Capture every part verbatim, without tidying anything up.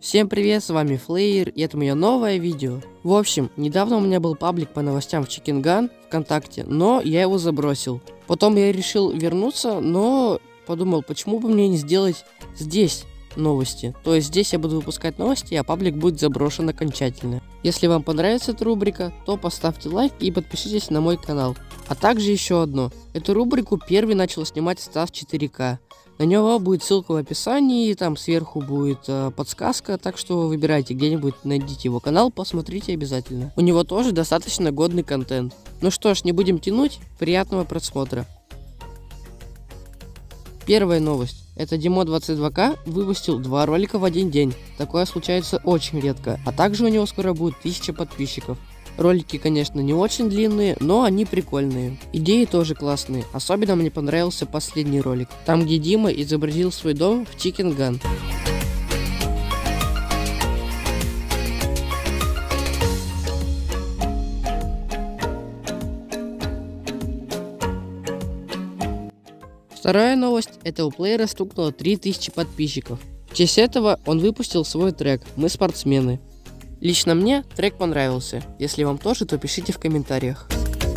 Всем привет, с вами Флеер, и это мое новое видео. В общем, недавно у меня был паблик по новостям в Chicken Gun ВКонтакте, но я его забросил. Потом я решил вернуться, но подумал, почему бы мне не сделать здесь новости. То есть здесь я буду выпускать новости, а паблик будет заброшен окончательно. Если вам понравится эта рубрика, то поставьте лайк и подпишитесь на мой канал. А также еще одно. Эту рубрику первый начал снимать Стас четыре ка. На него будет ссылка в описании, там сверху будет э, подсказка, так что выбирайте где-нибудь, найдите его канал, посмотрите обязательно. У него тоже достаточно годный контент. Ну что ж, не будем тянуть, приятного просмотра. Первая новость. Это Димо двадцать два ка выпустил два ролика в один день. Такое случается очень редко, а также у него скоро будет тысяча подписчиков. Ролики, конечно, не очень длинные, но они прикольные. Идеи тоже классные. Особенно мне понравился последний ролик. Там, где Дима изобразил свой дом в Chicken Gun. Вторая новость. Это у Плеера стукнуло три тысячи подписчиков. В честь этого он выпустил свой трек «Мы спортсмены». Лично мне трек понравился. Если вам тоже, то пишите в комментариях.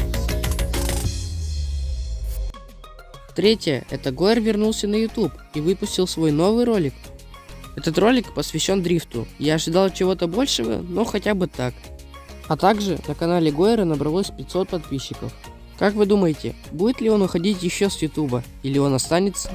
Третье. Это Гойер вернулся на YouTube и выпустил свой новый ролик. Этот ролик посвящен дрифту. Я ожидал чего-то большего, но хотя бы так. А также на канале Гойера набралось пятьсот подписчиков. Как вы думаете, будет ли он уходить еще с YouTube, или он останется?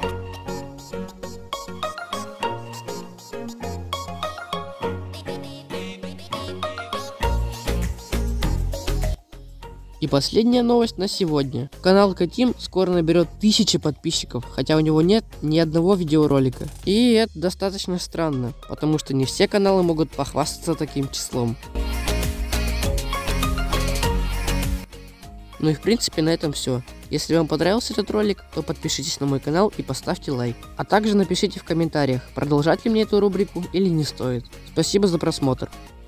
И последняя новость на сегодня. Канал Катим скоро наберет тысячи подписчиков, хотя у него нет ни одного видеоролика. И это достаточно странно, потому что не все каналы могут похвастаться таким числом. Ну и в принципе на этом все. Если вам понравился этот ролик, то подпишитесь на мой канал и поставьте лайк. А также напишите в комментариях, продолжать ли мне эту рубрику или не стоит. Спасибо за просмотр.